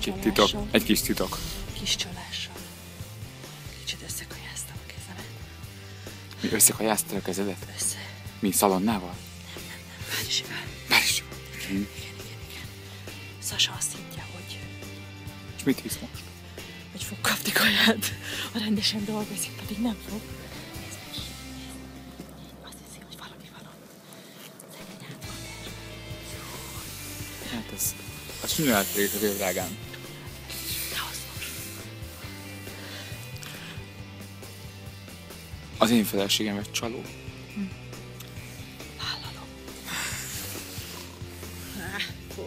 titok, egy kis titok. Kis csalással. Kicsit összekajáztam a kezemet. Mi összekajáztad a kezedet? Össze. Mi, szalonnával? Nem. Bárisivel. Bárisival. Igen. Sasa azt hittja, hogy... És mit hisz most? Hogy fog kapni kaját. Ha rendesen dolgozik, pedig nem fog. Nézd ki. Azt hiszi, hogy valami van ott. Szegény átkader. Hát ez... A csinálték az évrágán. De hasznos. Az én feleségem egy csaló. Vállalom. Fúj.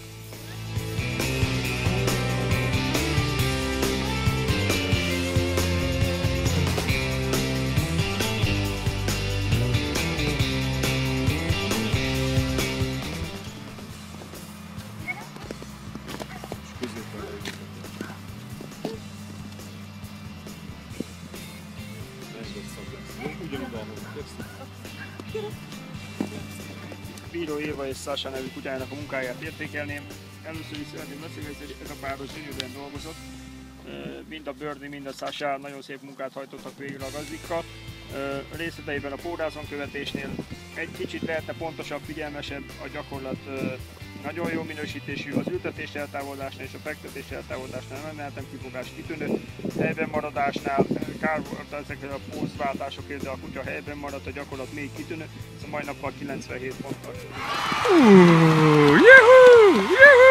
Bíró Éva és Sasa nevű kutyájának a munkáját értékelném. Először is szeretném beszélni, hogy ez a páros gyönyörűen dolgozott. Mind a Birdie, mind a Sasa nagyon szép munkát hajtottak végre a gazdikkal. Részleteiben a pórázon követésnél egy kicsit lehetne pontosabb, figyelmesebb, a gyakorlat nagyon jó minősítésű, az ültetés eltávolásnál és a fektetés eltávolásnál nem emeltem kifogás kitűnő. Helyben maradásnál kár volt ezekre a pózváltásokért, de a kutya helyben maradt, a gyakorlat még kitűnő, szóval mai nappal 97 ponttal. Juhu!